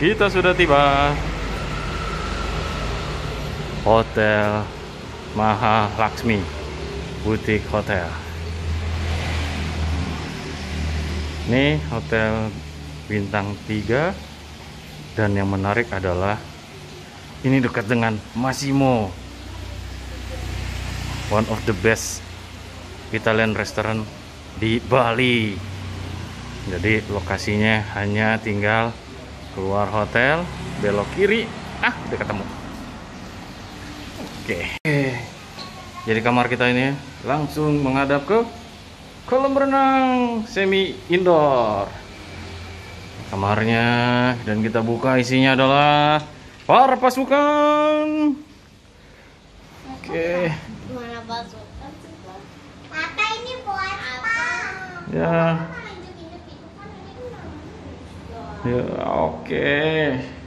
Kita sudah tiba Hotel Mahalaxmi Boutique Hotel. Ini hotel bintang 3. Dan yang menarik adalah ini dekat dengan Massimo, one of the best Italian restaurant di Bali. Jadi lokasinya hanya tinggal keluar hotel, belok kiri, udah ketemu. Oke. Jadi kamar kita ini langsung menghadap ke kolam renang semi indoor. Kamarnya, dan kita buka, isinya adalah para pasukan. Oke. Mana pasukan sih, Bang? Papa ini buat apa? Ya. Ya, oke.